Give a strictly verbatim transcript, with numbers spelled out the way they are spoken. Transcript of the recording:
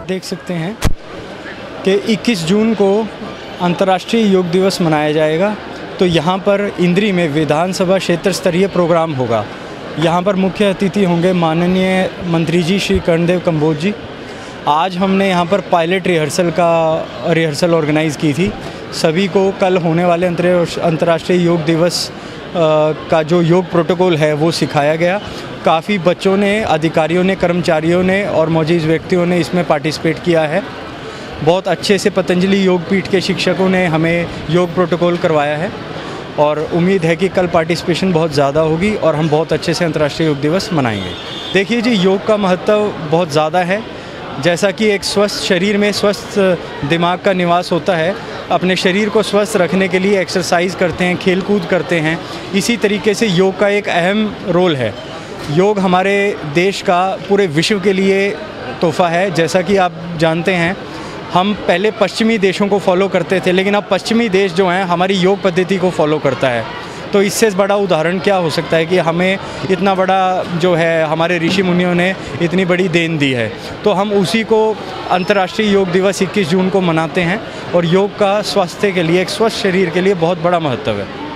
देख सकते हैं कि इक्कीस जून को अंतर्राष्ट्रीय योग दिवस मनाया जाएगा। तो यहाँ पर इंद्री में विधानसभा क्षेत्र स्तरीय प्रोग्राम होगा। यहाँ पर मुख्य अतिथि होंगे माननीय मंत्री जी श्री कर्णदेव कंबोज जी। आज हमने यहाँ पर पायलट रिहर्सल का रिहर्सल ऑर्गेनाइज़ की थी। सभी को कल होने वाले अंतर्राष्ट्रीय योग दिवस का जो योग प्रोटोकॉल है वो सिखाया गया। काफ़ी बच्चों ने, अधिकारियों ने, कर्मचारियों ने और मौजूद व्यक्तियों ने इसमें पार्टिसिपेट किया है। बहुत अच्छे से पतंजलि योग पीठ के शिक्षकों ने हमें योग प्रोटोकॉल करवाया है और उम्मीद है कि कल पार्टिसिपेशन बहुत ज़्यादा होगी और हम बहुत अच्छे से अंतर्राष्ट्रीय योग दिवस मनाएंगे। देखिए जी, योग का महत्व बहुत ज़्यादा है। जैसा कि एक स्वस्थ शरीर में स्वस्थ दिमाग का निवास होता है, अपने शरीर को स्वस्थ रखने के लिए एक्सरसाइज करते हैं, खेल कूद करते हैं। इसी तरीके से योग का एक अहम रोल है। योग हमारे देश का पूरे विश्व के लिए तोहफ़ा है। जैसा कि आप जानते हैं, हम पहले पश्चिमी देशों को फॉलो करते थे, लेकिन अब पश्चिमी देश जो हैं हमारी योग पद्धति को फॉलो करता है। तो इससे बड़ा उदाहरण क्या हो सकता है कि हमें इतना बड़ा जो है हमारे ऋषि मुनियों ने इतनी बड़ी देन दी है। तो हम उसी को अंतर्राष्ट्रीय योग दिवस इक्कीस जून को मनाते हैं और योग का स्वास्थ्य के लिए, एक स्वस्थ शरीर के लिए बहुत बड़ा महत्व है।